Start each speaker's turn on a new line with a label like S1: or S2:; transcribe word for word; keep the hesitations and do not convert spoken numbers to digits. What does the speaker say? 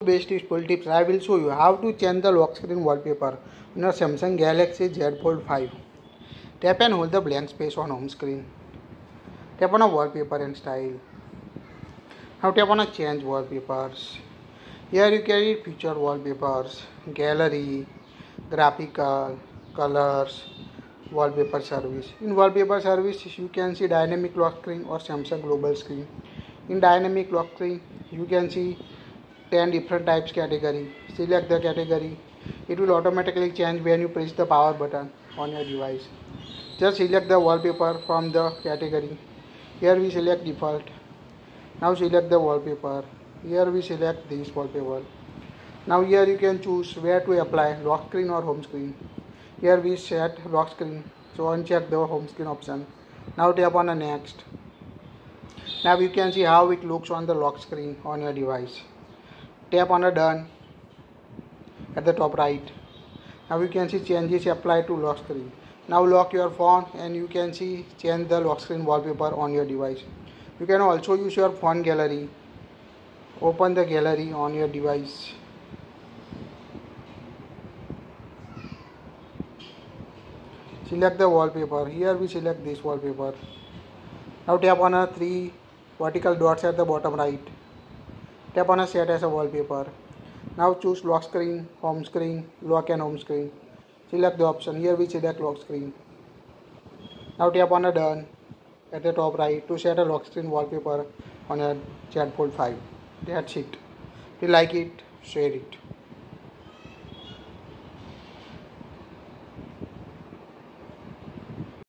S1: Besteful Tips. I will show you how to change the lock screen wallpaper on your Samsung Galaxy Z Fold five. Tap and hold the blank space on home screen. Tap on a wallpaper and style. Now tap on a change wallpapers. Here you can read feature wallpapers, gallery, graphical, colors, wallpaper service. In wallpaper service you can see dynamic lock screen or Samsung global screen. In dynamic lock screen you can see ten different types category. Select the category. It will automatically change when you press the power button on your device. Just select the wallpaper from the category. Here we select default. Now select the wallpaper. Here we select this wallpaper. Now here you can choose where to apply, lock screen or home screen. Here we set lock screen, so uncheck the home screen option. Now tap on the next. Now you can see how it looks on the lock screen on your device. Tap on the done at the top right. Now you can see changes apply to lock screen. Now lock your phone and you can see change the lock screen wallpaper on your device. You can also use your phone gallery. Open the gallery on your device. Select the wallpaper. Here we select this wallpaper. Now tap on a three vertical dots at the bottom right. Tap on a set as a wallpaper. Now choose lock screen, home screen, lock and home screen. Select the option. Here we select lock screen. Now tap on a done at the top right to set a lock screen wallpaper on your Z Fold five. That's it. If you like it, share it.